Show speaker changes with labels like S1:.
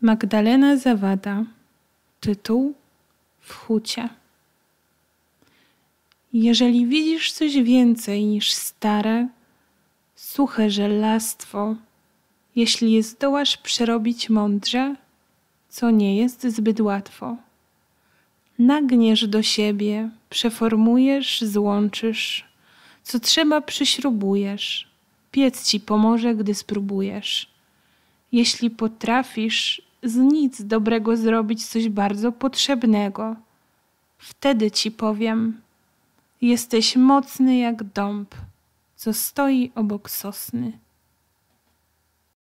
S1: Magdalena Zawada. Tytuł: W hucie. Jeżeli widzisz coś więcej niż stare, suche żelastwo, jeśli je zdołasz przerobić mądrze, co nie jest zbyt łatwo, nagniesz do siebie, przeformujesz, złączysz, co trzeba przyśrubujesz, piec ci pomoże, gdy spróbujesz. Jeśli potrafisz z nic dobrego zrobić coś bardzo potrzebnego, wtedy ci powiem: jesteś mocny jak dąb, co stoi obok sosny.